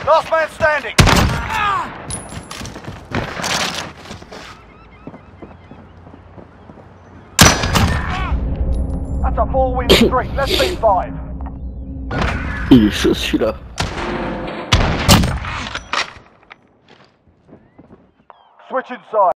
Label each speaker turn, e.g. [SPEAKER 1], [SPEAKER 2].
[SPEAKER 1] Last man standing. That's a 4-win streak. Let's beat 5.
[SPEAKER 2] 已失去了。
[SPEAKER 1] Switch inside.